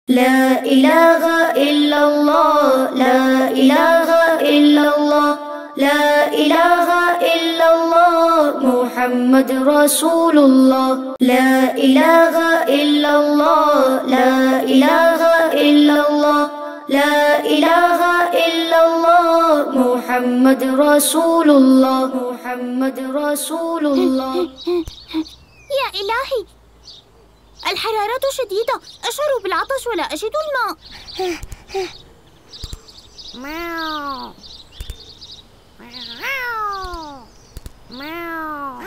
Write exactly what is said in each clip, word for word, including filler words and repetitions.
لا إله إلا الله لا إله إلا الله لا إله إلا الله محمد رسول الله لا إله إلا الله لا إله إلا الله لا إله إلا الله محمد رسول الله محمد رسول الله. يا إلهي، الحرارة شديدة، أشعر بالعطش ولا أجد الماء. ماو ماو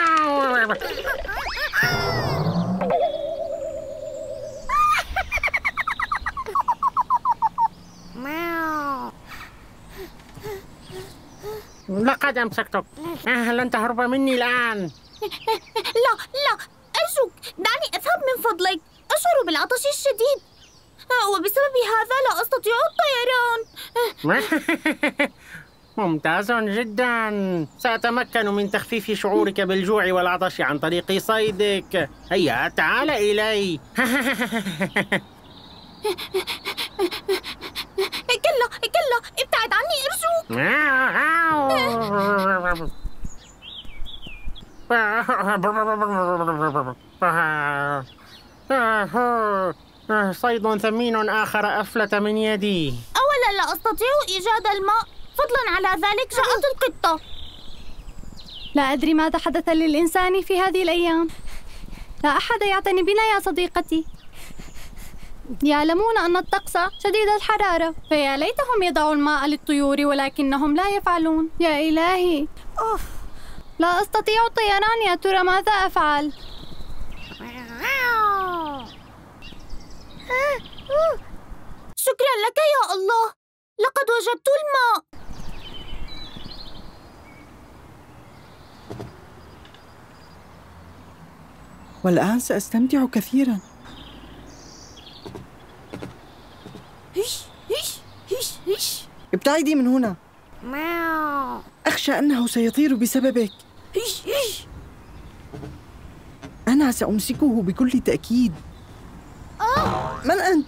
ماو. لقد أمسكتك، لن تهرب مني الآن. لا لا، أرجوك دعني أذهب من فضلك، أشعر بالعطش الشديد وبسبب هذا لا أستطيع الطيران. ممتاز جدا، سأتمكن من تخفيف شعورك بالجوع والعطش عن طريق صيدك. هيا تعال إلي. كلا كلا، ابتعد عني أرجوك. صيد ثمين آخر أفلت من يدي. أولا لا أستطيع إيجاد الماء، فضلا على ذلك جاءت القطة. لا أدري ماذا حدث للإنسان في هذه الأيام. لا أحد يعتني بنا يا صديقتي. يعلمون أن الطقس شديد الحرارة، فيا ليتهم يضعوا الماء للطيور ولكنهم لا يفعلون. يا إلهي، أوف، لا أستطيع الطيران، يا ترى ماذا أفعل؟ شكرا لك يا الله، لقد وجدت الماء. والآن سأستمتع كثيرا. هش هش هش هش. ابتعدي من هنا. ماو. أخشى أنه سيطير بسببك. هش هش. أنا سأمسكه بكل تأكيد. آه. من أنت؟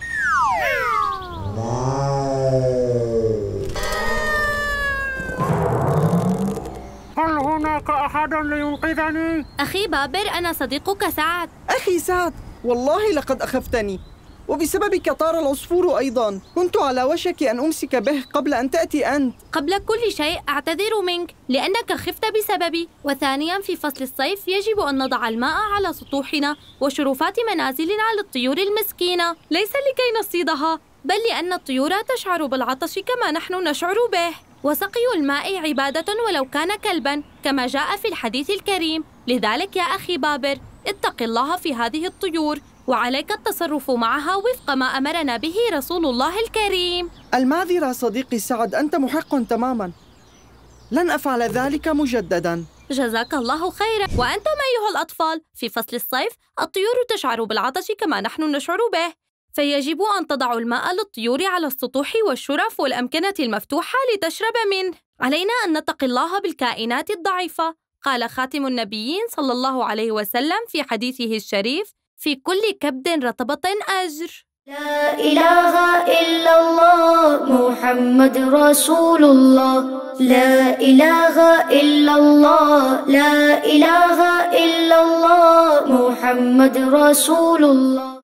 هل هناك أحد لينقذني؟ أخي بابر، أنا صديقك سعد. أخي سعد، والله لقد أخفتني، وبسببك طار العصفور أيضا. كنت على وشك أن أمسك به قبل أن تأتي أنت. قبل كل شيء أعتذر منك لأنك خفت بسببي، وثانيا في فصل الصيف يجب أن نضع الماء على سطوحنا وشرفات منازلنا للطيور المسكينة، ليس لكي نصيدها بل لأن الطيور تشعر بالعطش كما نحن نشعر به، وسقي الماء عبادة ولو كان كلبا كما جاء في الحديث الكريم. لذلك يا أخي بابر، اتق الله في هذه الطيور، وعليك التصرف معها وفق ما أمرنا به رسول الله الكريم. المعذرة صديقي سعد، أنت محق تماما، لن أفعل ذلك مجددا. جزاك الله خيرا. وأنتم أيها الأطفال، في فصل الصيف الطيور تشعر بالعطش كما نحن نشعر به، فيجب أن تضعوا الماء للطيور على السطوح والشرف والأمكنة المفتوحة لتشرب منه. علينا أن نتقي الله بالكائنات الضعيفة، قال خاتم النبيين صلى الله عليه وسلم في حديثه الشريف: في كل كبد رطبة أجر. لا إله إلا الله محمد رسول الله لا إله إلا الله لا إله إلا الله محمد رسول الله.